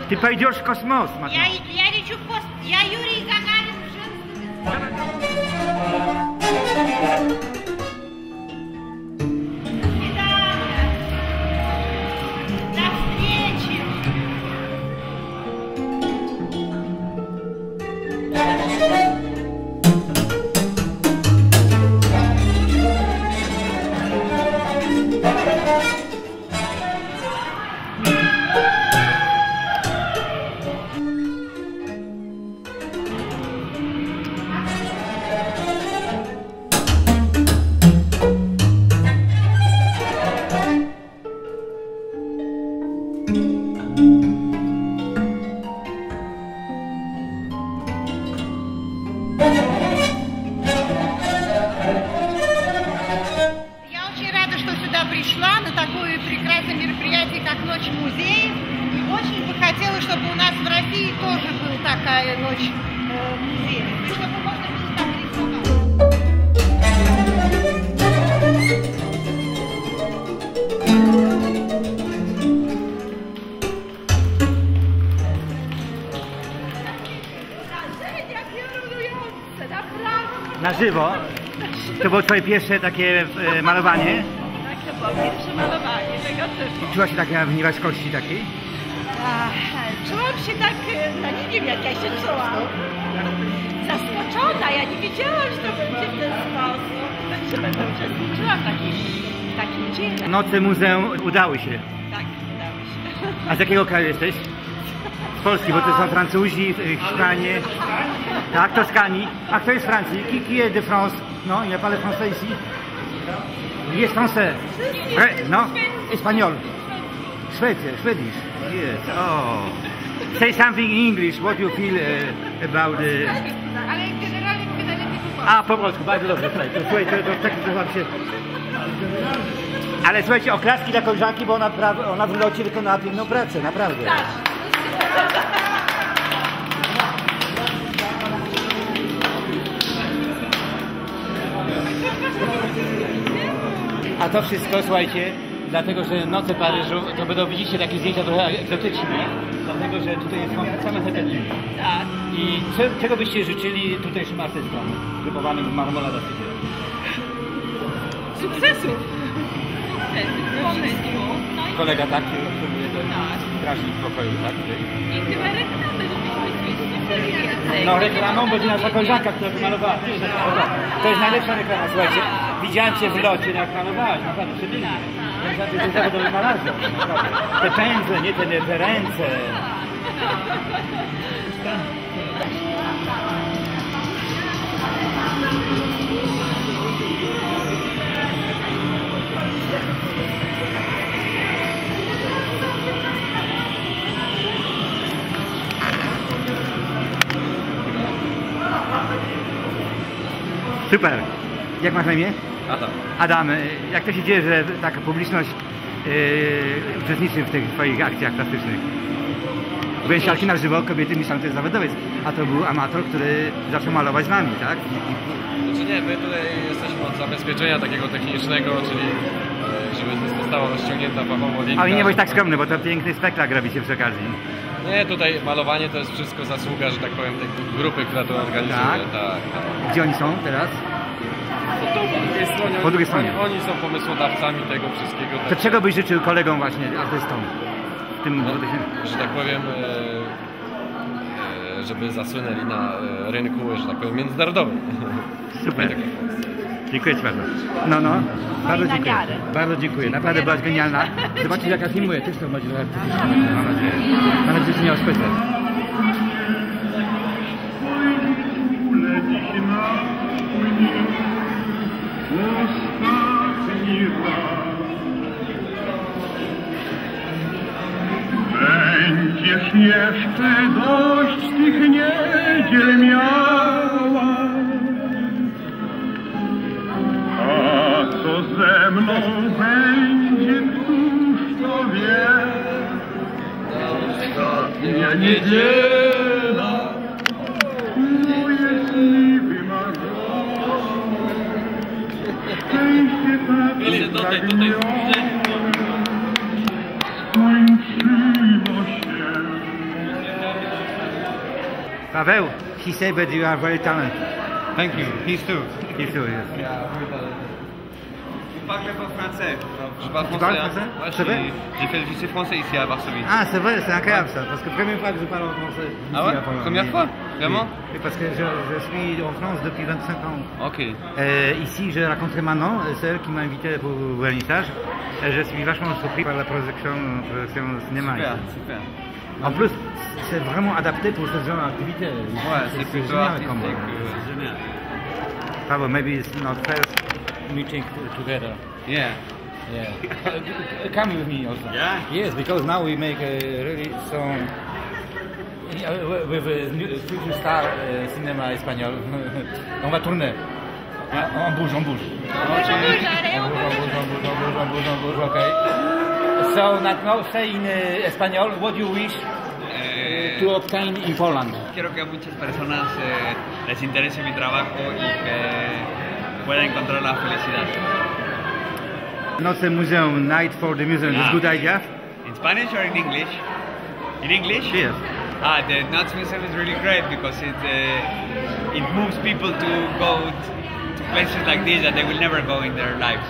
Ты пойдешь в космос, смотри. Я лечу в космос. Я Юрий Гагарин в женственном. Пришла на такое прекрасное мероприятие, как Ночь музеев, и очень бы хотела, чтобы у нас в России тоже была такая Ночь музеев, и чтобы можно было там рисовать. Na żywo? To było twoje pierwsze takie malowanie? Pierwsze malowanie, tego też. Czułaś się taka w nieważkości takiej? Czułam się tak, no nie wiem jak ja się czułam. Zaskoczona, ja nie wiedziałam, że to będzie w ten sposób. Że będę uczestniczyła w takim dziele. Noce muzeum udały się. Tak, udało się. A z jakiego kraju jesteś? Z Polski, bo to są Francuzi, Hiszpanie. Tak, Toskanii. A kto jest z Francji? Qui est de France? No, il parle français ici. Jest français. No, espagnol. Swedish. Yes. Oh. Say something in English. What you feel about the... Ale generalnie wydanie tylko A, po polsku, bardzo dobrze. Słuchaj, to taki trochę się... Ale słuchajcie, oklaski dla koleżanki, bo ona w locie wykonała piękną pracę, naprawdę. A to wszystko, słuchajcie, dlatego, że noce Paryżu, to będą, widzicie, takie zdjęcia trochę egzotyczne, dlatego, że tutaj są same hetety. Tak. I czego byście życzyli tutejszym artystom, grupowanym w Marmolada City? Sukcesów. Pomysłu. Kolega tak, strażnik pokoju, tak? I chyba reklamy, żebyśmy No reklamą będzie nasza koleżanka, która wymalowała. To jest najlepsza reklama, słuchajcie. Widziałem cię w locie, jak malowałaś, naprawdę przepięknie. To jest zawodowy malarza, naprawdę. Te pędzle, nie te ręce. Super. Jak masz na imię? Adam. Adam, jak to się dzieje, że taka publiczność uczestniczy w tych twoich akcjach plastycznych? Byłem siarki na żywo, kobiety myślą, że to jest zawodowiec, a to był amator, który zaczął malować z nami, tak? Znaczy nie, my tutaj jesteśmy od zabezpieczenia takiego technicznego, czyli żeby została rozciągnięta fachowo linka. Ale nie bądź tak skromny, bo to piękny spektakl robicie przy okazji. Nie, tutaj malowanie to jest wszystko zasługa, że tak powiem, tej grupy, która to organizuje. Tak. Gdzie oni są teraz? Po drugiej stronie. Oni są pomysłodawcami tego wszystkiego. To czego byś życzył kolegom właśnie, artystom? W tym że tak powiem, żeby zasłynęli na rynku, że tak powiem, międzynarodowym. Super. Dziękuję ci bardzo. No, bardzo dziękuję. Bardzo dziękuję. Naprawdę byłaś genialna. Zobaczcie, jak ja filmuję. Też to będzie trochę artystyczne. Mam nadzieję. Mam nadzieję, że miał specjal. Będziesz jeszcze dość tych niedziel miała, a co ze mną będzie, któż to wie? Ostatnia niedziela, moje sny wymarzone, szczęście takie pragnione, skończyło się. Paweł, he said that you are very talented. Thank you. He's too. He too, yes. Je parle pas français. Je parle Tu français. parles hein. français? Ouais, C'est vrai? je suis français ici à Varsovie. Ah, c'est vrai, c'est incroyable ça, parce que première fois que je parle en français. Ah ici ouais? à Pologne. Première fois? Vraiment? Oui, parce que je suis en France depuis 25 ans. Ok. Ici, j'ai rencontré Manon, celle qui m'a invité pour le vernissage. Et je suis vachement surpris par la projection cinéma. Super, ici. super. En plus, c'est vraiment adapté pour ce genre d'activité. Ouais, c'est plutôt génial artistique. comme- C'est génial. Pavel, maybe it's not first meeting together. Yeah. Yeah. Come with me also. Yeah? Yes, because now we make a really song with a new future star cinema espagnol. On va tourner. On bouge. On bouge, Okay. So now say in Espanol what you wish to obtain in Poland. Quiero que a muchas personas les interese mi trabajo y que puedan encontrar la felicidad. Not the museum night for the museum. It's a good idea. In Spanish or in English? In English? Yes. The Nuts Museum is really great because it moves people to go to places like this that they will never go in their lives.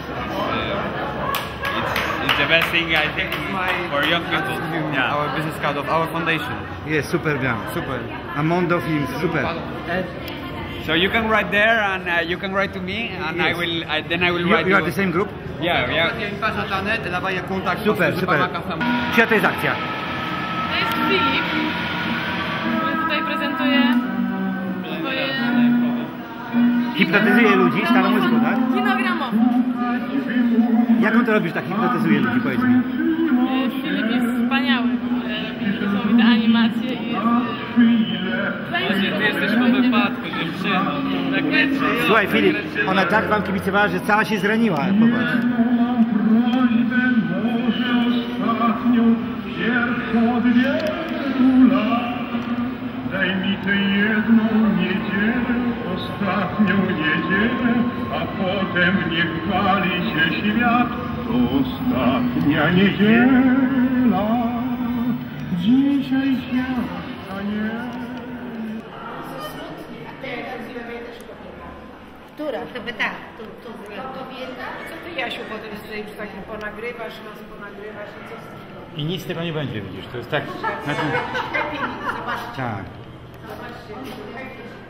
It's the best thing I think for young people. Yeah. Our business card of our foundation. Yes, super bien. Super. Un mondo film, super. So you can write there and you can write to me and Yes. then I will write You are the same group? Yeah, yeah. Il y a une page internet et là-bas il y a contact. Super, parce que super. c'est pas ma carte à moi. Czyja to jest akcja? To jest Filip, który tutaj prezentuje swoje Hipnotyzuje ludzi starą muzyką, tak? kino gramowe. Jak on to robisz, tak hipnotyzuje ludzi, powiedz mi? Filip jest wspaniały, robi niesamowite animacje i jest... Ty jesteś po wypadku, dziewczyno. Tak wiecie, Słuchaj Filip, ona tak wam kibicowała, że cała się zraniła, popatrz. Ostatnią pierwszą od wielu lat. Daj mi tę jedną niedzielę, ostatnią niedzielę, a potem niech wali się świat. Ostatnia niedziela, dzisiaj świata nie. Która? Chyba tak. Co ty, Jasiu, potem sobie już takim ponagrywasz i co z tego? I nic z tego nie będzie, widzisz, to jest tak... Na tym... Zobaczcie. Tak. Zobaczcie.